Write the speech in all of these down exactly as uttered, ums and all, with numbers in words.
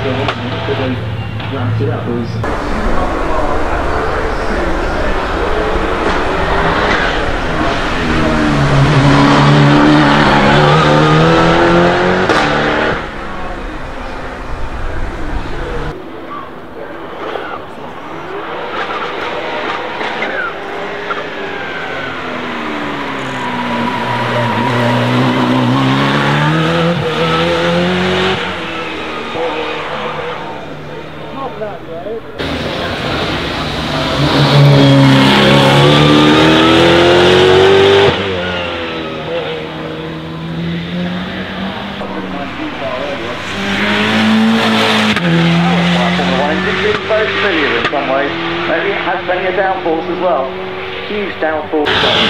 but they ramped it up. It was downforce as well. Huge downforce.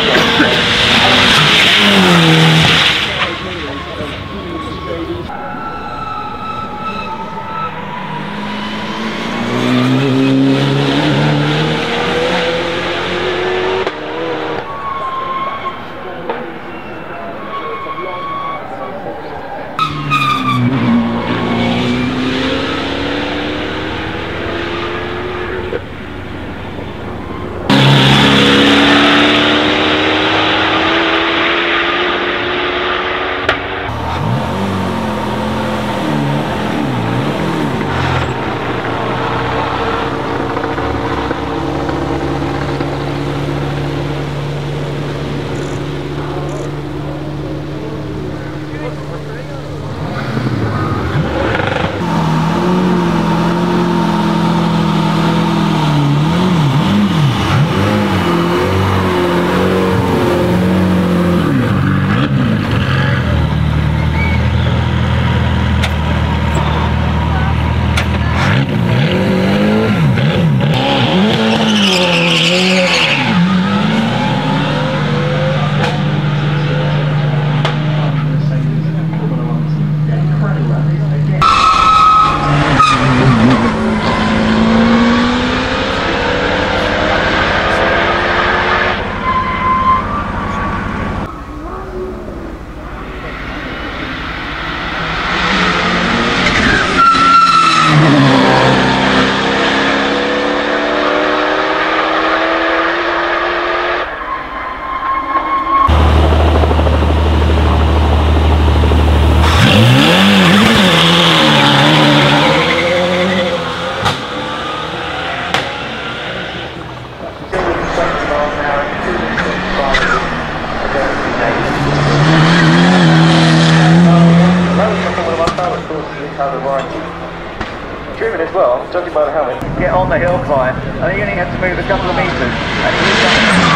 Driven as well, judging by the helmet. Get on the hill climb, and you only have to move a couple of metres. And you need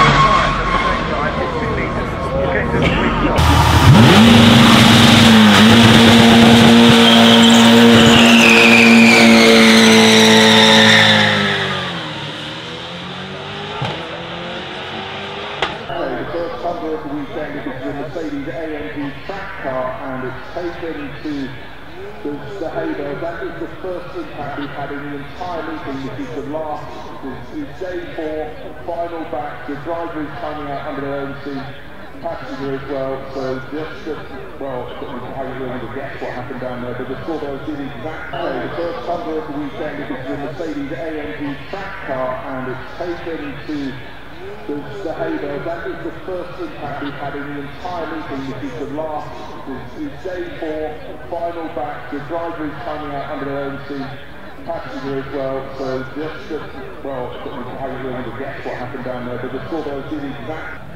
two metres. You're getting to the sweet spot. The first cover of the weekend is the Mercedes A M G track car, and it's taken to the, the heyday. That is the first impact we've had in the entire meeting. This is the last, this is day four, final back. The driver is coming out under their own seat, passenger as well. So just, just well, I don't know how you're going to guess what happened down there, but the scoreboard did exactly. The first cover of the weekend is the Mercedes A M G track car, and it's taken to the, the heyday. That is the first impact we've had in the entire meeting. This is the last, this is day four, final back. The driver is coming out under their own seat, passenger as well. So just, just well, I don't know how you're going to guess what happened down there, but the scoreboard did exactly.